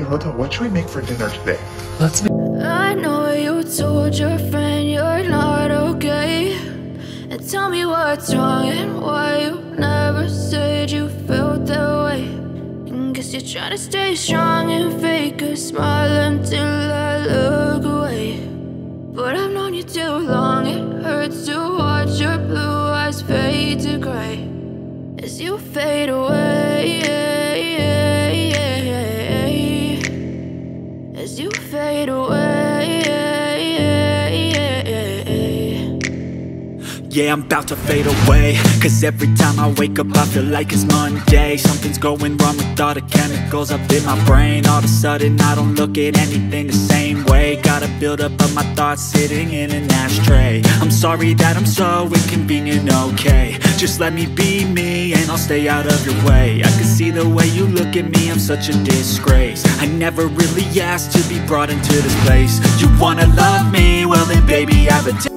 Hoto, what should we make for dinner today? Let's make. I know you told your friend you're not okay, and tell me what's wrong and why you never said you felt that way. And guess you're trying to stay strong and fake a smile until I look away. But I've known you too long, it hurts to watch your blue eyes fade to gray as you fade away, as you fade away. Yeah, I'm about to fade away, cause every time I wake up I feel like it's Monday. Something's going wrong with all the chemicals up in my brain. All of a sudden I don't look at anything the same way. Got a buildup of my thoughts sitting in an ashtray. I'm sorry that I'm so inconvenient, okay. Just let me be me and I'll stay out of your way. I can see the way you look at me, I'm such a disgrace. I never really asked to be brought into this place. You wanna love me? Well then baby, have a